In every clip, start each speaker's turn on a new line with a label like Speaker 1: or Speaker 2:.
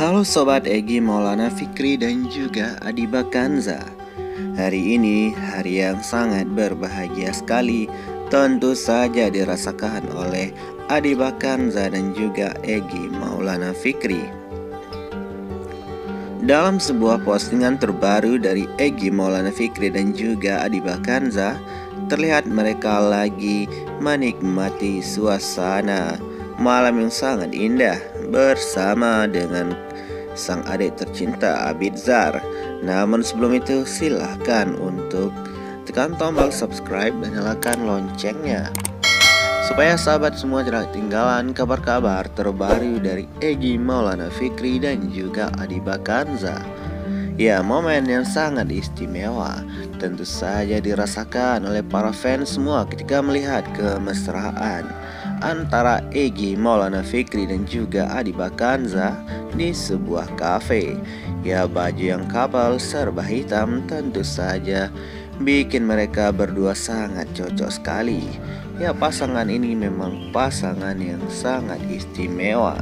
Speaker 1: Halo Sobat Egy Maulana Fikri dan juga Adiba Kanza. Hari ini hari yang sangat berbahagia sekali, tentu saja dirasakan oleh Adiba Kanza dan juga Egy Maulana Fikri. Dalam sebuah postingan terbaru dari Egy Maulana Fikri dan juga Adiba Kanza, terlihat mereka lagi menikmati suasana malam yang sangat indah bersama dengan sang adik tercinta Abidzar. Namun sebelum itu silahkan untuk tekan tombol subscribe dan nyalakan loncengnya supaya sahabat semua tidak ketinggalan kabar-kabar terbaru dari Egy Maulana Fikri dan juga Adiba Kanza. Ya, momen yang sangat istimewa tentu saja dirasakan oleh para fans semua ketika melihat kemesraan antara Egy Maulana Fikri dan juga Adiba Kanza di sebuah kafe. Ya, baju yang couple serba hitam tentu saja bikin mereka berdua sangat cocok sekali. Ya, pasangan ini memang pasangan yang sangat istimewa.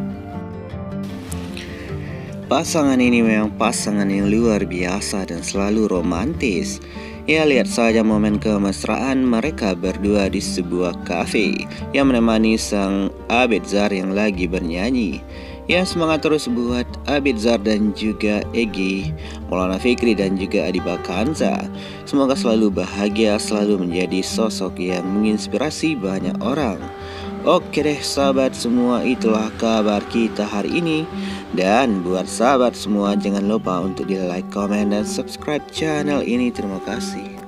Speaker 1: Pasangan ini memang pasangan yang luar biasa dan selalu romantis. Ya, lihat saja momen kemesraan mereka berdua di sebuah kafe yang menemani sang Abidzar yang lagi bernyanyi. Ya, semangat terus buat Abidzar dan juga Egy Maulana Fikri dan juga Adiba Kanza. Semoga selalu bahagia, selalu menjadi sosok yang menginspirasi banyak orang. Oke deh sahabat semua, itulah kabar kita hari ini. Dan buat sahabat semua, jangan lupa untuk di like, comment, dan subscribe channel ini. Terima kasih.